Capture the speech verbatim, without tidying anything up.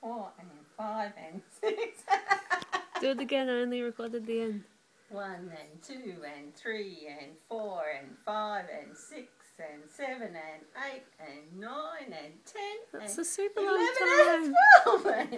four and five and six. Do it again, I only recorded the end. One and two and three and four and five and six and seven and eight and nine and ten That's and a super long eleven time. and twelve.